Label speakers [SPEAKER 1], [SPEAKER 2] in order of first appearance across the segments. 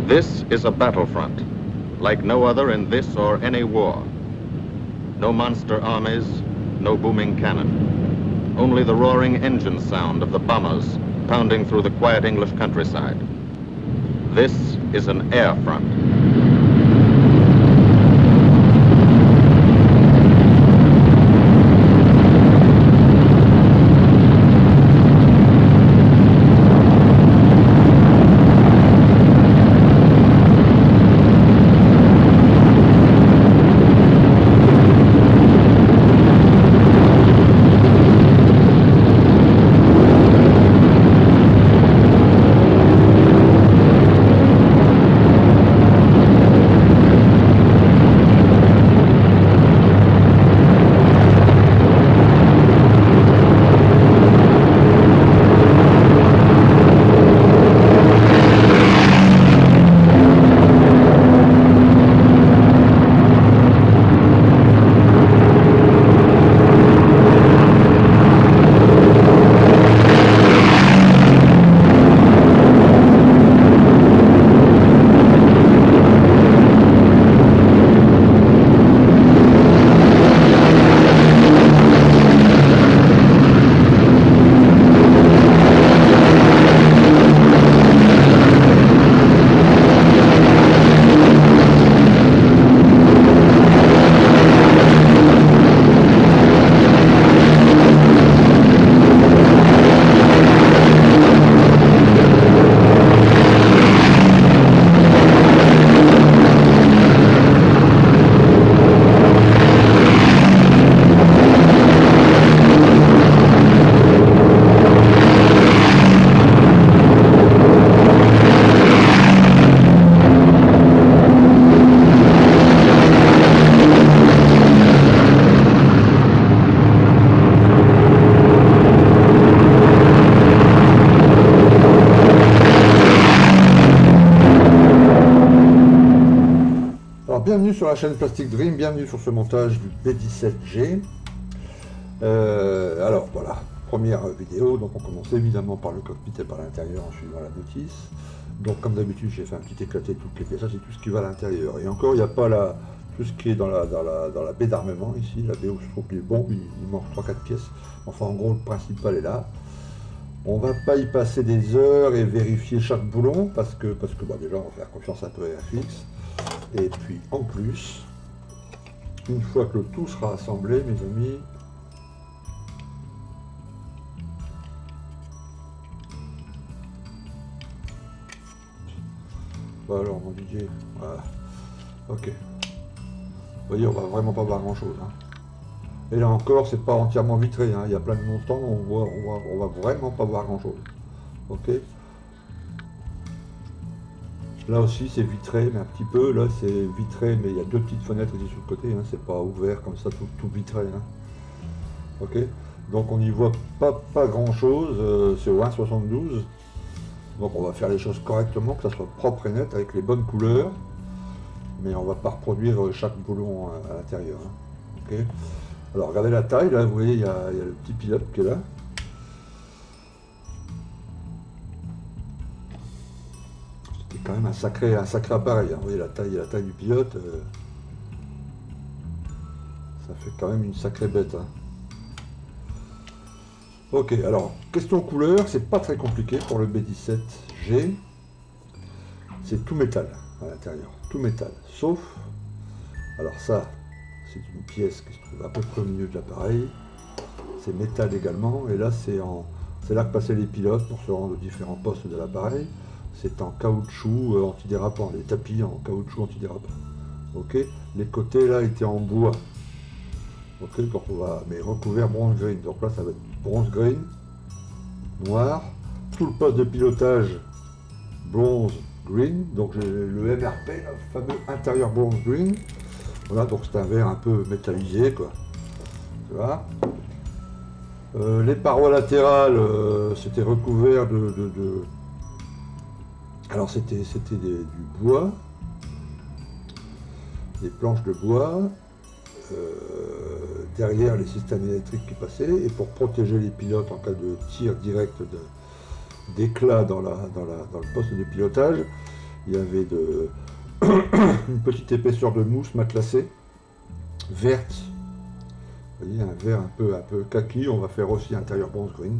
[SPEAKER 1] This is a battlefront, like no other in this or any war. No monster armies, no booming cannon. Only the roaring engine sound of the bombers pounding through the quiet English countryside. This is an air front.
[SPEAKER 2] Bienvenue sur la chaîne Plastic Dream, bienvenue sur ce montage du B17G. Alors voilà, première vidéo, donc on commence évidemment par le cockpit et par l'intérieur en suivant la notice. Donc comme d'habitude j'ai fait un petit éclaté de toutes les pièces, ça c'est tout ce qui va à l'intérieur. Et encore il n'y a pas tout ce qui est dans la baie d'armement ici, la baie où je trouve les bombes, il manque 3-4 pièces. Enfin en gros le principal est là. On va pas y passer des heures et vérifier chaque boulon parce que bah, déjà on va faire confiance un peu à FX. Et puis en plus, une fois que le tout sera assemblé, mes amis, bah alors mon DJ, voilà, ok. Vous voyez, on va vraiment pas voir grand chose. Hein. Et là encore, c'est pas entièrement vitré, hein. Il y a plein de montants, on va vraiment pas voir grand chose. Ok. Là aussi c'est vitré, mais un petit peu, là c'est vitré, mais il y a deux petites fenêtres ici sur le côté, hein. C'est pas ouvert comme ça, tout vitré. Hein. Ok, donc on n'y voit pas grand chose, c'est au 1,72. Donc on va faire les choses correctement, que ça soit propre et net, avec les bonnes couleurs. Mais on va pas reproduire chaque boulon à l'intérieur. Hein. Ok. Alors regardez la taille, là vous voyez, il y a le petit pilote qui est là. Quand même un sacré appareil, hein. Vous voyez la taille du pilote, ça fait quand même une sacrée bête. Hein. Ok, alors question couleur, c'est pas très compliqué pour le B17G, c'est tout métal à l'intérieur, tout métal, sauf, alors ça c'est une pièce qui se trouve à peu près au milieu de l'appareil, c'est métal également, et là c'est là que passaient les pilotes pour se rendre aux différents postes de l'appareil. C'est en caoutchouc antidérapant, les tapis en caoutchouc antidérapant. Ok, les côtés là étaient en bois. Ok, donc on va, mais recouvert bronze green. Donc là ça va être bronze green, noir. Tout le poste de pilotage bronze green. Donc j'ai le MRP, le fameux intérieur bronze green. Voilà, donc c'est un verre un peu métallisé quoi. Tu vois. Les parois latérales, c'était recouvert alors c'était du bois, des planches de bois, derrière les systèmes électriques qui passaient, et pour protéger les pilotes en cas de tir direct d'éclat dans le poste de pilotage, il y avait une petite épaisseur de mousse matelassée, verte. Vous voyez, un vert un peu kaki. On va faire aussi intérieur bronze green.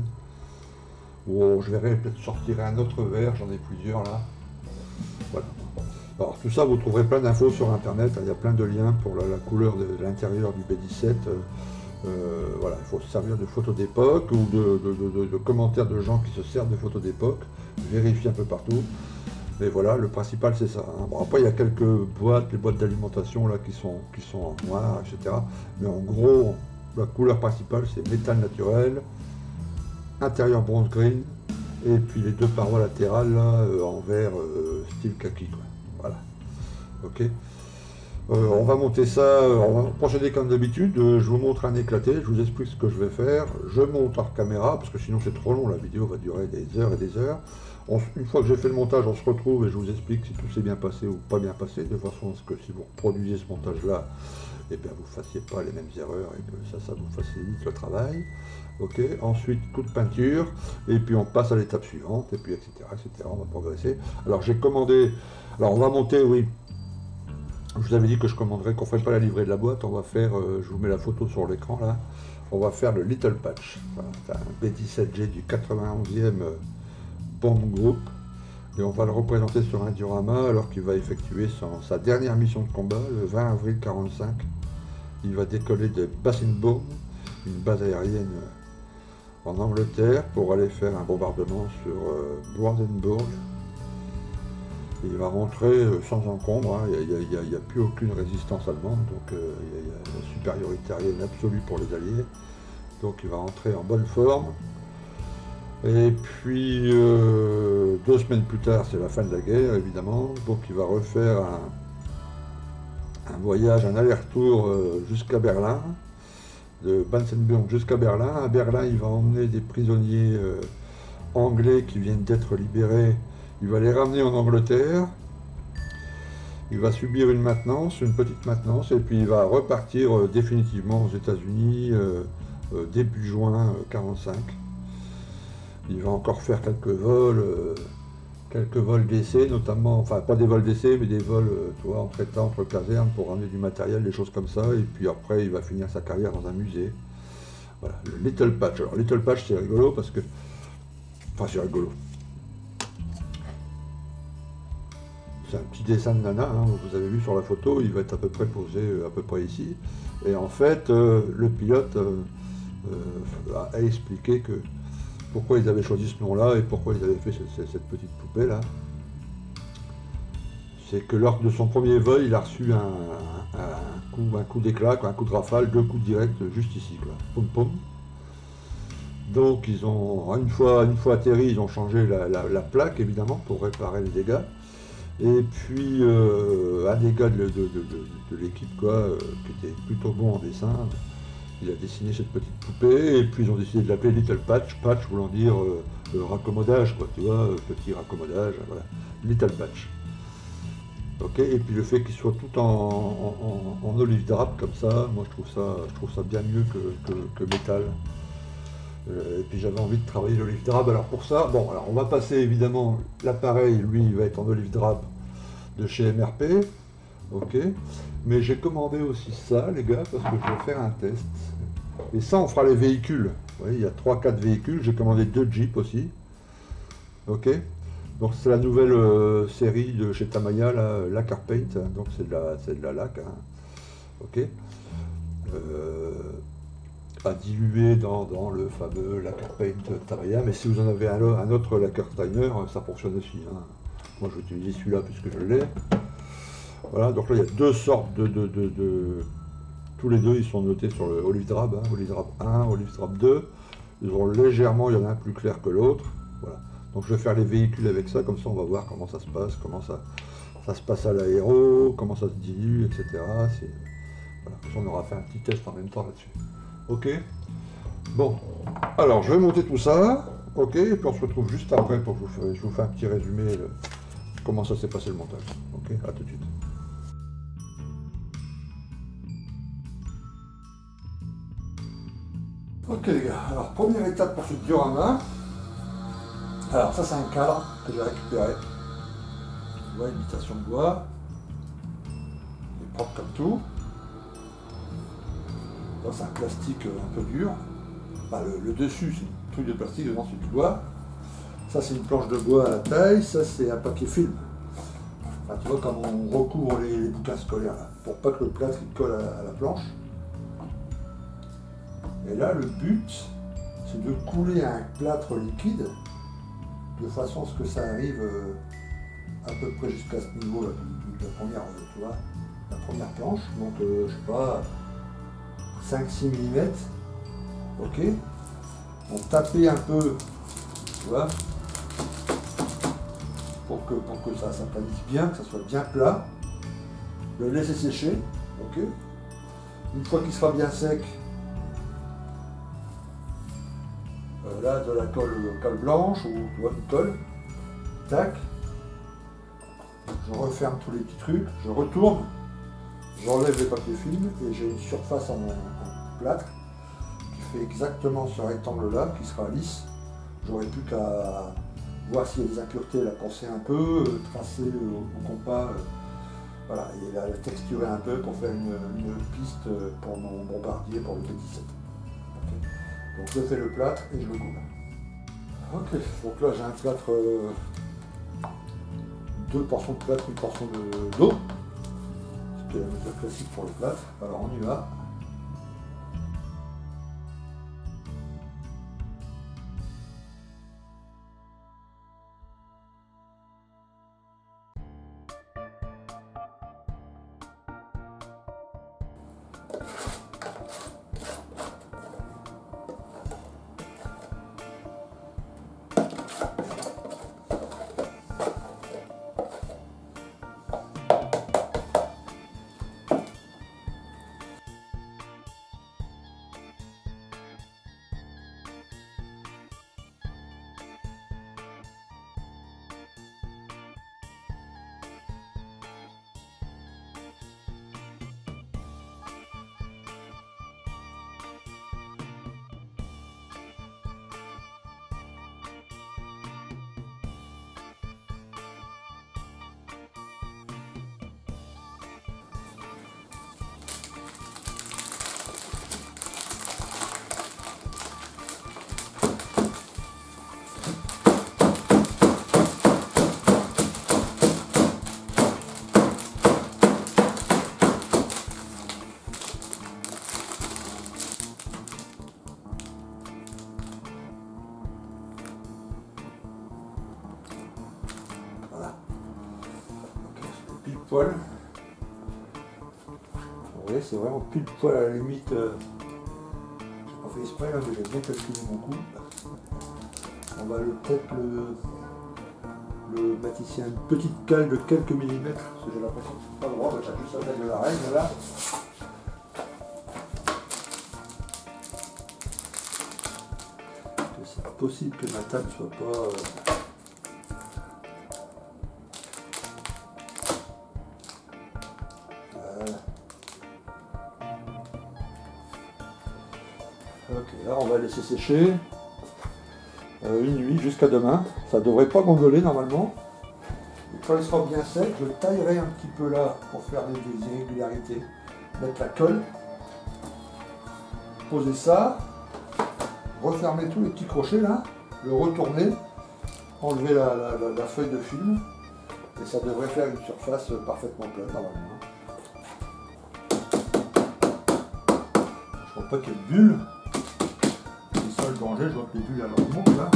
[SPEAKER 2] Ou je verrai, peut-être sortirai un autre vert, j'en ai plusieurs là. Voilà. Alors tout ça, vous trouverez plein d'infos sur internet, il y a plein de liens pour la couleur de l'intérieur du B17. Voilà, il faut se servir de photos d'époque ou de commentaires de gens qui se servent de photos d'époque, vérifier un peu partout. Mais voilà, le principal c'est ça. Hein. Bon, après il y a quelques boîtes, les boîtes d'alimentation là qui sont en noir, etc. Mais en gros, la couleur principale c'est métal naturel, intérieur bronze green, et puis les deux parois latérales là, en vert style kaki quoi. Voilà. Ok. On va monter ça, on va procéder comme d'habitude, je vous montre un éclaté, je vous explique ce que je vais faire, je monte hors caméra, parce que sinon c'est trop long, la vidéo va durer des heures et des heures. Une fois que j'ai fait le montage, on se retrouve et je vous explique si tout s'est bien passé ou pas bien passé, de façon à ce que si vous reproduisez ce montage-là, eh bien vous ne fassiez pas les mêmes erreurs et que ça vous facilite le travail. Ok, ensuite coup de peinture, et puis on passe à l'étape suivante, et puis etc., etc., on va progresser. Alors j'ai commandé, alors on va monter, oui, je vous avais dit que je commanderais, qu'on ne ferait pas la livrée de la boîte, on va faire, je vous mets la photo sur l'écran là, on va faire le Little Patch. Voilà, c'est un B17G du 91e Bomb Group, et on va le représenter sur un diorama alors qu'il va effectuer sa dernière mission de combat le 20 avril 1945. Il va décoller de Bassingbourn, une base aérienne en Angleterre, pour aller faire un bombardement sur Brandenburg. Il va rentrer sans encombre, hein. Il n'y a plus aucune résistance allemande, donc il y a la supériorité aérienne absolue pour les Alliés. Donc il va rentrer en bonne forme. Et puis 2 semaines plus tard, c'est la fin de la guerre évidemment, donc il va refaire un voyage, un aller-retour jusqu'à Berlin, de Bassingbourg jusqu'à Berlin. À Berlin, il va emmener des prisonniers anglais qui viennent d'être libérés. Il va les ramener en Angleterre, il va subir une maintenance, une petite maintenance, et puis il va repartir définitivement aux États-Unis début juin 1945. Il va encore faire quelques vols d'essai, notamment, enfin pas des vols d'essai, mais des vols en traitant entre casernes pour ramener du matériel, des choses comme ça, et puis après il va finir sa carrière dans un musée. Voilà, le Little Patch. Alors Little Patch c'est rigolo parce que, enfin c'est rigolo. C'est un petit dessin de nana, hein, vous avez vu sur la photo, il va être à peu près posé à peu près ici. Et en fait, le pilote a expliqué que pourquoi ils avaient choisi ce nom-là et pourquoi ils avaient fait cette petite poupée-là. C'est que lors de son premier vol, il a reçu un coup d'éclat, un coup de rafale, 2 coups directs juste ici, quoi. Poum poum. Donc ils ont, une fois atterri, ils ont changé la plaque évidemment pour réparer les dégâts. Et puis un des gars de l'équipe qui était plutôt bon en dessin, il a dessiné cette petite poupée, et puis ils ont décidé de l'appeler Little Patch, Patch voulant dire raccommodage, quoi, tu vois, petit raccommodage, voilà, Little Patch. Ok, et puis le fait qu'il soit tout en olive drap comme ça, moi je trouve ça bien mieux que métal. Et puis j'avais envie de travailler l'olive drap. Alors pour ça, bon, alors on va passer évidemment l'appareil, lui il va être en olive drap de chez MRP, ok. Mais j'ai commandé aussi ça, les gars, parce que je vais faire un test. Et ça, on fera les véhicules. Vous voyez, il y a 3-4 véhicules. J'ai commandé 2 Jeeps aussi, ok. Donc c'est la nouvelle série de chez Tamiya, la Lacquer Paint. Donc c'est de la laque, hein, ok. À diluer dans le fameux Lacquer Paint Tamiya, mais si vous en avez un autre Lacquer Steiner, ça fonctionne aussi. Hein. Moi je vais utiliser celui-là puisque je l'ai. Voilà, donc là il y a 2 sortes tous les deux ils sont notés sur le olive drab, hein, olive drab 1, olive drab 2. Ils ont légèrement, il y en a un plus clair que l'autre. Voilà. Donc je vais faire les véhicules avec ça, comme ça on va voir comment ça se passe, comment ça se passe à l'aéro, comment ça se dilue, etc. Voilà, on aura fait un petit test en même temps là-dessus. Ok. Bon, alors je vais monter tout ça, ok, et puis on se retrouve juste après pour que je vous fais un petit résumé de comment ça s'est passé le montage. Ok, à tout de suite. Ok les gars, alors première étape pour ce diorama. Alors ça c'est un cadre que j'ai récupéré. vois, imitation de bois. Il est propre comme tout. Là, c'est un plastique un peu dur. Enfin, le dessus, c'est un truc de plastique, dedans c'est du bois. Ça, c'est une planche de bois à la taille. Ça, c'est un papier film. Enfin, tu vois, comme on recouvre les bouquins scolaires, là, pour pas que le plâtre il colle à la planche. Et là, le but, c'est de couler un plâtre liquide de façon à ce que ça arrive à peu près jusqu'à ce niveau là, de la première, tu vois, la première planche. Donc, je sais pas, 5-6 mm. Ok. Donc, taper un peu, tu vois, pour que ça s'aplanisse bien, que ça soit bien plat. Le laisser sécher. Ok. Une fois qu'il sera bien sec, là, de la colle blanche ou tu vois, une colle, tac, je referme tous les petits trucs, je retourne, j'enlève les papiers films et j'ai une surface en plâtre qui fait exactement ce rectangle là, qui sera lisse. J'aurai plus qu'à voir s'il y a des impuretés, la poncer un peu, tracer au compas, voilà, et la texturer un peu pour faire une piste pour mon bombardier, pour le B17. Donc je fais le plâtre et je le coule. Ok, donc là j'ai un plâtre, 2 portions de plâtre, une portion d'eau. C'était la mesure classique pour le plâtre. Alors on y va. Poil. Vous voyez, c'est vraiment pile poil à la limite. J'ai pas fait exprès, là, mais j'ai bien calculé mon coup. On va peut-être le mettre ici une petite cale de quelques millimètres, parce que j'ai l'impression que c'est pas droit, bah, j'ai juste la taille de la règle là. C'est pas possible que ma table soit pas. Ok, là on va laisser sécher une nuit jusqu'à demain. Ça devrait pas gondoler normalement. Et quand il sera bien sec, je taillerai un petit peu là pour faire des irrégularités. Mettre la colle, poser ça, refermer tous les petits crochets là, le retourner, enlever la feuille de film et ça devrait faire une surface parfaitement plate normalement. Je vois pas qu'il y ait de bulles. C'est ça le danger, je vois que les bulles alors montent là.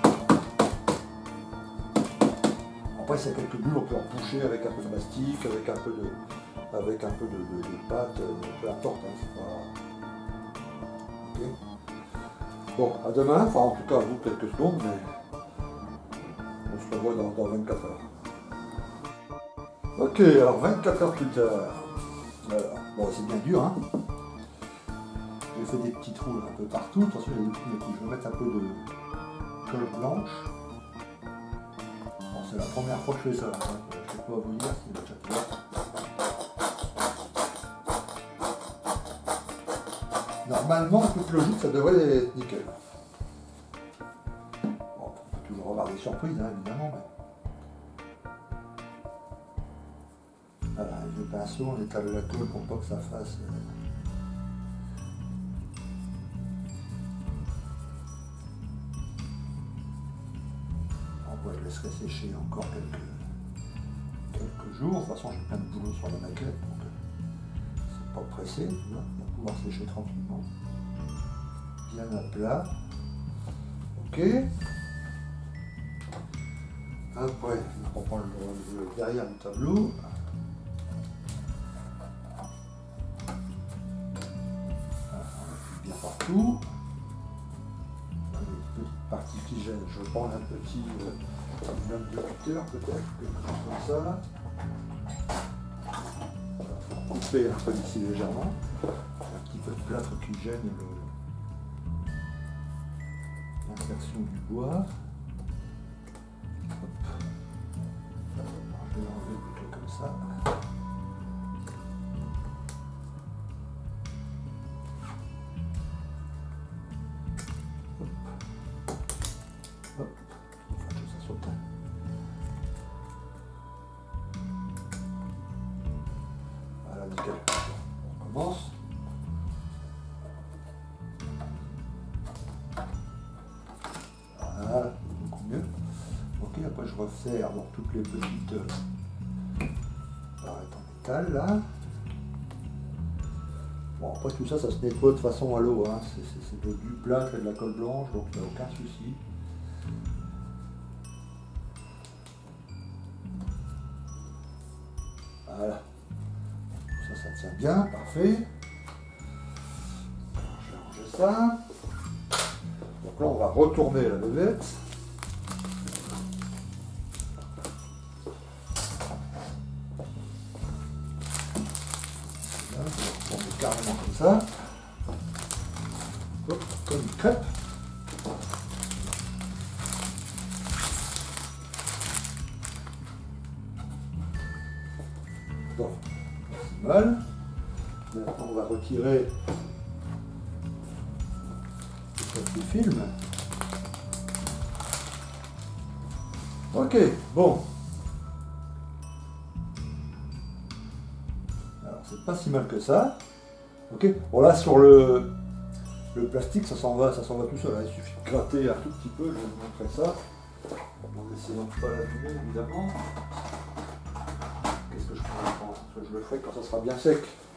[SPEAKER 2] Après s'il y a quelques bulles, on peut en boucher avec un peu de mastic, avec un peu de pâte, peu importe, hein, c'est pas. Okay. Bon, à demain, enfin en tout cas à vous quelques secondes, mais on se revoit dans 24 heures. Ok, alors 24 heures plus tard. Voilà. Bon, c'est bien dur, hein. J'ai fait des petits trous un peu partout. Attention, il y a des trous, mais je vais mettre un peu de colle blanche. Bon, c'est la première fois que je fais ça. Hein. Je ne sais pas vous dire, c'est déjà fait. Normalement, toute logique, ça devrait être nickel. Bon, on peut toujours avoir des surprises, hein, évidemment. Mais... Voilà, avec le pinceau, on étale la colle pour pas que ça fasse... On va le laisser sécher encore quelques jours. De toute façon, j'ai plein de boulot sur la maquette, donc c'est pas pressé, tu vois. On va pouvoir sécher tranquillement. Bien à plat. Ok. Après, on prend le derrière du tableau. Bien partout. Une petite partie qui gêne. Je prends un petit lame de cutter peut-être, quelque chose comme ça. On couper un peu ici légèrement. Un petit peu de plâtre qui gêne l'insertion du bois. Hop. Je vais l'enlever plutôt comme ça. Hop, enfin que ça saute. Voilà, nickel. On commence. Voilà, beaucoup mieux. Ok, après je resserre donc toutes les petites barrettes en métal là. Bon, après tout ça, ça se nettoie de façon à l'eau. Hein. C'est du plâtre et de la colle blanche, donc il n'y a aucun souci. Voilà. Ça tient bien, parfait. Je vais ranger ça. Donc là, on va retourner la levette. Là, je vais retourner carrément comme ça. Hop, comme une crêpe. Bon, c'est mal. Maintenant, on va retirer le petit film. Ok, bon. Alors, c'est pas si mal que ça. Ok, bon là, sur le plastique, ça s'en va tout seul. Hein. Il suffit de gratter un tout petit peu, je vais vous montrer ça. En essayant de ne pas l'allumer, évidemment. Qu'est-ce que je pourrais prendre? Je le ferai quand ça sera bien sec.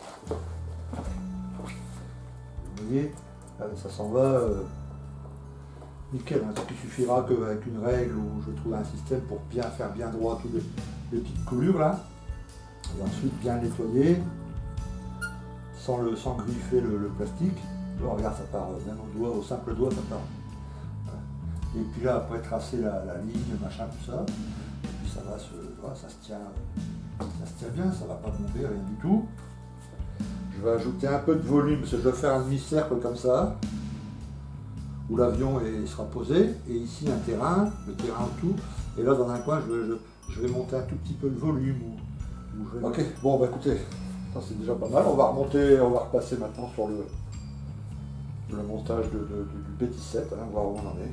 [SPEAKER 2] Vous voyez, allez, ça s'en va nickel. Hein. Donc il suffira qu'avec une règle ou je trouve un système pour bien faire bien droit toutes les petites coulures là. Et ensuite bien nettoyer sans griffer le plastique. Là, regarde, ça part même au doigt, au simple doigt, ça part. Voilà. Et puis là, après tracer la ligne, machin, tout ça. Et puis ça va voilà, ça se tient bien, ça va pas tomber, rien du tout. Je vais ajouter un peu de volume, parce que je vais faire un demi-cercle comme ça, où l'avion sera posé, et ici un terrain, le terrain autour, et là dans un coin, je vais monter un tout petit peu le volume. Ok, bon bah écoutez, ça c'est déjà pas mal, on va repasser maintenant sur le montage du B17, hein, voir où on en est.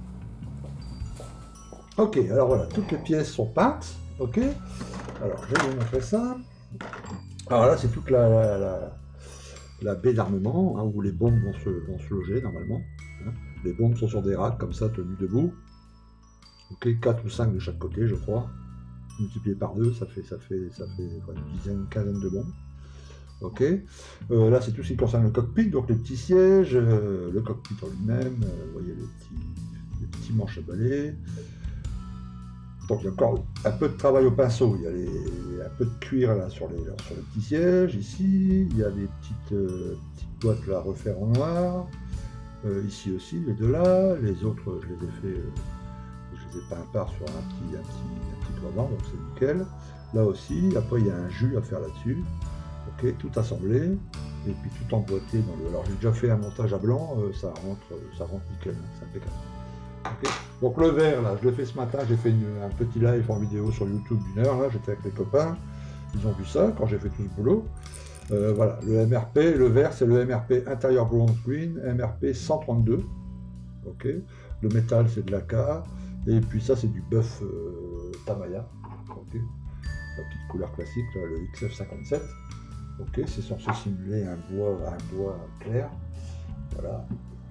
[SPEAKER 2] Ok, alors voilà, toutes les pièces sont peintes, ok. Alors je vais vous montrer ça. Alors là c'est toute la baie d'armement, hein, où les bombes vont se loger normalement. Hein. Les bombes sont sur des racks comme ça, tenues debout. Ok, 4 ou 5 de chaque côté je crois. Multiplié par 2, ça fait une dizaine, une quinzaine de bombes. Ok, là c'est tout ce qui concerne le cockpit, donc les petits sièges, le cockpit en lui-même, vous voyez les petits manches à balai. Donc il y a encore un peu de travail au pinceau, il y a un peu de cuir là sur les petits sièges, ici, il y a des petites boîtes là à refaire en noir, ici aussi, les deux là, les autres je les ai peints à part sur un petit toit blanc, donc c'est nickel. Là aussi, après il y a un jus à faire là-dessus. Ok, tout assemblé, et puis tout emboîté dans le... Alors j'ai déjà fait un montage à blanc, ça rentre nickel, c'est impeccable. Okay. Donc le vert, là, je l'ai fait ce matin, j'ai fait un petit live en vidéo sur YouTube d'1 heure, là, j'étais avec les copains, ils ont vu ça quand j'ai fait tout ce boulot. Voilà, le MRP, le vert c'est le MRP intérieur bronze green, MRP 132, ok. Le métal c'est de l'AK, et puis ça c'est du buff Tamiya, ok. la petite couleur classique, là, le XF57. Ok, c'est censé simuler un bois clair. Voilà.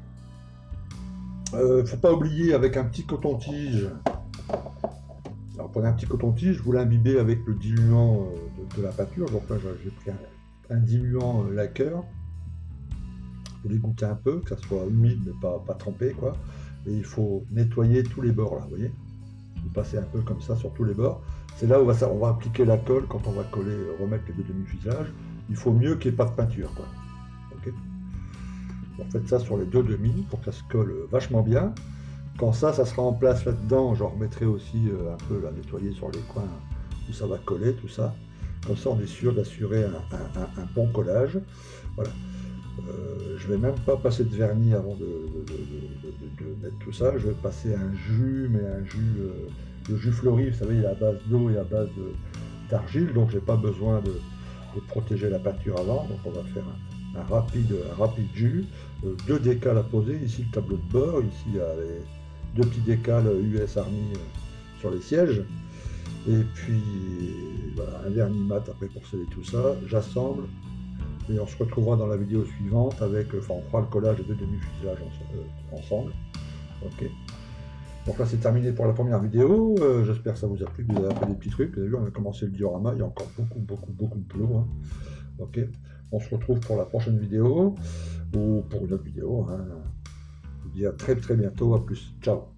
[SPEAKER 2] Faut pas oublier avec un petit coton-tige. Alors prenez un petit coton-tige, vous l'imbibez avec le diluant de la peinture. Donc là j'ai pris un diluant lacquer. Vous l'égouttez un peu, que ça soit humide mais pas trempé quoi. Et il faut nettoyer tous les bords là, vous voyez. Vous passez un peu comme ça sur tous les bords. C'est là où on va appliquer la colle quand on va coller, remettre les deux demi-fusages. Il faut mieux qu'il n'y ait pas de peinture quoi. Ok. Donc faites ça sur les deux demi pour que ça se colle vachement bien. Quand ça sera en place là-dedans, j'en remettrai aussi un peu là, nettoyer sur les coins où ça va coller, tout ça. Comme ça, on est sûr d'assurer un bon collage. Voilà. Je vais même pas passer de vernis avant de mettre tout ça. Je vais passer un jus, mais un jus, le jus fleuri, vous savez, il est à base d'eau et à base d'argile, donc j'ai pas besoin de protéger la peinture avant. Donc on va faire un rapide jus. 2 décals à poser. Ici le tableau de bord, ici il y a les 2 petits décals US Army sur les sièges. Et puis voilà, un vernis mat après pour sceller tout ça. J'assemble. Et on se retrouvera dans la vidéo suivante avec, on fera le collage des deux demi-fusages ensemble. Ok. Donc là c'est terminé pour la première vidéo. J'espère que ça vous a plu, que vous avez appris des petits trucs. Vous avez vu, on a commencé le diorama, il y a encore beaucoup de boulot. Hein. Ok. On se retrouve pour la prochaine vidéo ou pour une autre vidéo. Hein. Je vous dis à très bientôt. À plus. Ciao.